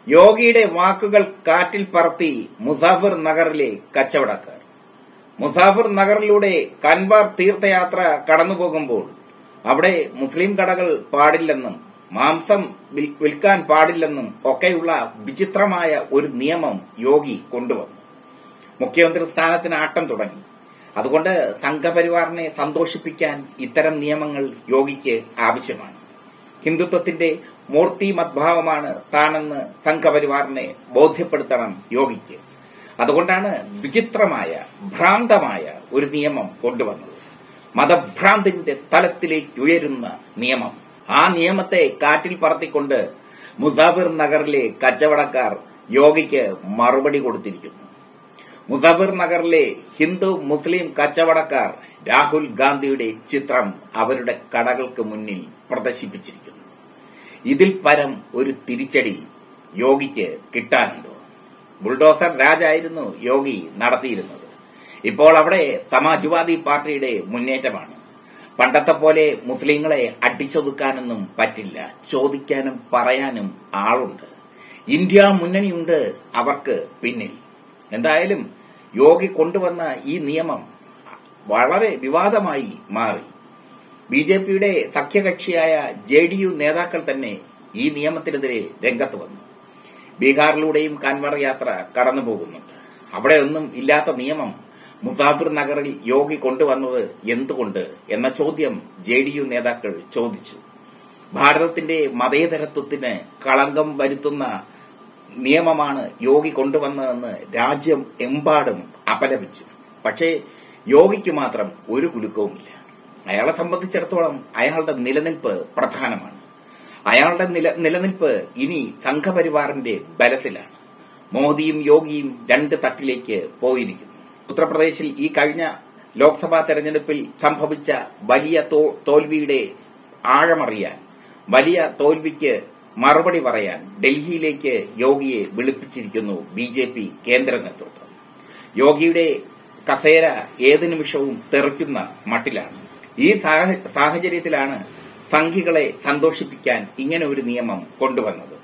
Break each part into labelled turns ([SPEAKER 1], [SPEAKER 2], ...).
[SPEAKER 1] യോഗിയുടെ വാക്കുകൾ കാറ്റിൽ പറത്തി മുസാഫിർ നഗറിലെ കച്ചവടക്കാർ. മുസാഫിർ നഗറിലൂടെ കൻവാർ തീർത്ഥയാത്ര കടന്നുപോകുമ്പോൾ അവിടെ മുസ്ലിം കടകൾ പാടില്ലെന്നും മാംസം വിൽക്കാൻ പാടില്ലെന്നും ഒക്കെയുള്ള വിചിത്രമായ ഒരു നിയമം യോഗി കൊണ്ടുവന്നു. മുഖ്യമന്ത്രി സ്ഥാനത്തിന് ആട്ടം തുടങ്ങി. അതുകൊണ്ട് സംഘപരിവാറിനെ സന്തോഷിപ്പിക്കാൻ ഇത്തരം നിയമങ്ങൾ യോഗിക്ക് ആവശ്യമാണ്. ഹിന്ദുത്വത്തിന്റെ മൂർത്തിമദ്ഭാവമാണ് താനെന്ന് സംഘപരിവാറിനെ ബോധ്യപ്പെടുത്തണം യോഗിക്ക്. അതുകൊണ്ടാണ് വിചിത്രമായ ഭ്രാന്തമായ ഒരു നിയമം കൊണ്ടുവന്നത്. മതഭ്രാന്തിന്റെ തലത്തിലേക്ക് ഉയരുന്ന നിയമം. ആ നിയമത്തെ കാറ്റിൽ പറത്തിക്കൊണ്ട് മുസാഫിർ നഗറിലെ കച്ചവടക്കാർ യോഗിക്ക് മറുപടി കൊടുത്തിരിക്കുന്നു. മുസാഫിർ നഗറിലെ ഹിന്ദു മുസ്ലിം കച്ചവടക്കാർ രാഹുൽ ഗാന്ധിയുടെ ചിത്രം അവരുടെ കടകൾക്ക് മുന്നിൽ പ്രദർശിപ്പിച്ചിരിക്കുന്നു. ഇതിൽ പരം ഒരു തിരിച്ചടി യോഗിക്ക് കിട്ടാനുണ്ടോ? ബുൾഡോസർ രാജായിരുന്നു യോഗി നടത്തിയിരുന്നത്. ഇപ്പോൾ അവിടെ സമാജ്വാദി പാർട്ടിയുടെ മുന്നേറ്റമാണ്. പണ്ടത്തെ പോലെ മുസ്ലിങ്ങളെ അടിച്ചൊതുക്കാനൊന്നും പറ്റില്ല. ചോദിക്കാനും പറയാനും ആളുണ്ട്. ഇന്ത്യ മുന്നണിയുണ്ട് അവർക്ക് പിന്നിൽ. എന്തായാലും യോഗി കൊണ്ടുവന്ന ഈ നിയമം വളരെ വിവാദമായി മാറി. ബിജെപിയുടെ സഖ്യകക്ഷിയായ ജെഡിയു നേതാക്കൾ തന്നെ ഈ നിയമത്തിനെതിരെ രംഗത്ത് വന്നു. ബീഹാറിലൂടെയും കൻവർ യാത്ര കടന്നുപോകുന്നുണ്ട്. അവിടെയൊന്നും ഇല്ലാത്ത നിയമം മുസാഫിർ നഗറിൽ യോഗി കൊണ്ടുവന്നത് എന്തുകൊണ്ട് എന്ന ചോദ്യം ജെഡിയു നേതാക്കൾ ചോദിച്ചു. ഭാരതത്തിന്റെ മതേതരത്വത്തിന് കളങ്കം വരുത്തുന്ന നിയമമാണ് യോഗി കൊണ്ടുവന്നതെന്ന് രാജ്യം എമ്പാടും അപലപിച്ചു. പക്ഷേ യോഗിക്ക് മാത്രം ഒരു കുലുക്കവുമില്ല. അയാളെ സംബന്ധിച്ചിടത്തോളം അയാളുടെ നിലനിൽപ്പ് പ്രധാനമാണ്. അയാളുടെ നിലനിൽപ്പ് ഇനി സംഘപരിവാറിന്റെ ബലത്തിലാണ്. മോദിയും യോഗിയും രണ്ട് തട്ടിലേക്ക് പോയിരിക്കുന്നു. ഉത്തർപ്രദേശിൽ ഈ കഴിഞ്ഞ ലോക്സഭാ തെരഞ്ഞെടുപ്പിൽ സംഭവിച്ച വലിയ തോൽവിയുടെ ആഴമറിയാൻ, വലിയ തോൽവിക്ക് മറുപടി പറയാൻ ഡൽഹിയിലേക്ക് യോഗിയെ വിളിപ്പിച്ചിരിക്കുന്നു ബിജെപി കേന്ദ്ര നേതൃത്വം. യോഗിയുടെ കസേര ഏത് നിമിഷവും തെറിക്കുന്ന മട്ടിലാണ്. ഈ സാഹചര്യത്തിലാണ് സംഘികളെ സന്തോഷിപ്പിക്കാൻ ഇങ്ങനെ ഒരു നിയമം കൊണ്ടുവന്നത്.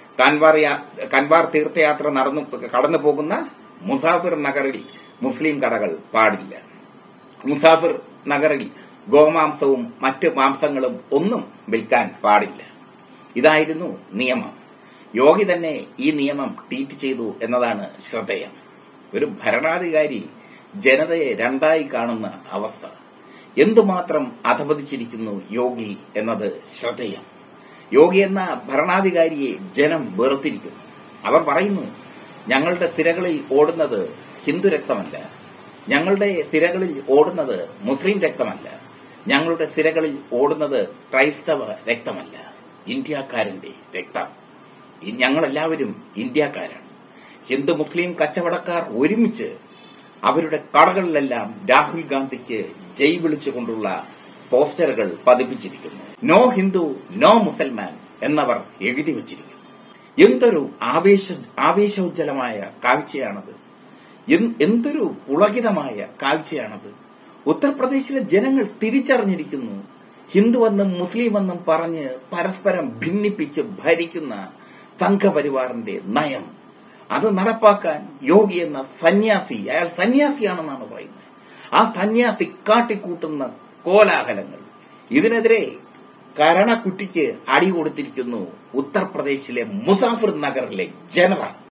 [SPEAKER 1] കൻവാർ തീർത്ഥയാത്ര കടന്നു പോകുന്ന മുസാഫിർ നഗറിൽ മുസ്ലിം കടകൾ പാടില്ല. മുസാഫിർ നഗറിൽ ഗോമാംസവും മറ്റ് മാംസങ്ങളും ഒന്നും വിൽക്കാൻ പാടില്ല. ഇതായിരുന്നു നിയമം. യോഗി തന്നെ ഈ നിയമം ട്വീറ്റ് ചെയ്തു എന്നതാണ് ശ്രദ്ധേയം. ഒരു ഭരണാധികാരി ജനതയെ രണ്ടായി കാണുന്ന അവസ്ഥ. എന്തുമാത്രം അധപതിച്ചിരിക്കുന്നു യോഗി എന്നത് ശ്രദ്ധേയം. യോഗി എന്ന ഭരണാധികാരിയെ ജനം വെറുത്തിരിക്കുന്നു. അവർ പറയുന്നു, ഞങ്ങളുടെ സിരകളിൽ ഓടുന്നത് ഹിന്ദു രക്തമല്ല, ഞങ്ങളുടെ സിരകളിൽ ഓടുന്നത് മുസ്ലിം രക്തമല്ല, ഞങ്ങളുടെ സിരകളിൽ ഓടുന്നത് ക്രൈസ്തവ രക്തമല്ല, ഇന്ത്യക്കാരന്റെ രക്തം. ഞങ്ങളെല്ലാവരും ഇന്ത്യക്കാരാണ്. ഹിന്ദു മുസ്ലിം കച്ചവടക്കാർ ഒരുമിച്ച് അവരുടെ കടകളിലെല്ലാം രാഹുൽ ഗാന്ധിക്ക് ജയ് വിളിച്ചുകൊണ്ടുള്ള പോസ്റ്ററുകൾ പതിപ്പിച്ചിരിക്കുന്നു. നോ ഹിന്ദു നോ മുസൽമാൻ എന്നവർ എഴുതി വച്ചിരിക്കുന്നു. എന്തൊരു ആവേശോജ്ജലമായ കാഴ്ചയാണത്! എന്തൊരു പുളകിതമായ കാഴ്ചയാണത്! ഉത്തർപ്രദേശിലെ ജനങ്ങൾ തിരിച്ചറിഞ്ഞിരിക്കുന്നു. ഹിന്ദുവെന്നും മുസ്ലിമെന്നും പറഞ്ഞ് പരസ്പരം ഭിന്നിപ്പിച്ച് ഭരിക്കുന്ന സംഘപരിവാറിന്റെ നയം അത് നടപ്പാക്കാൻ യോഗി എന്ന സന്യാസി, അയാൾ സന്യാസിയാണെന്നാണ് പറയുന്നത്, ആ സന്യാസി കാട്ടിക്കൂട്ടുന്ന കോലാഹലങ്ങൾ, ഇതിനെതിരെ കരണക്കുറ്റിക്ക് അടി കൊടുത്തിരിക്കുന്നു ഉത്തർപ്രദേശിലെ മുസാഫിർ നഗറിലെ ജനത.